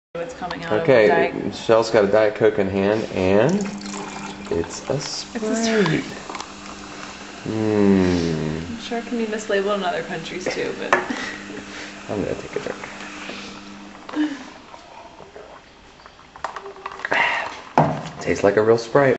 What's coming out of the Okay, Diet. Michelle's got a Diet Coke in hand, and it's a Sprite. I'm sure it can be mislabeled in other countries too, but I'm gonna take a drink. Tastes like a real Sprite.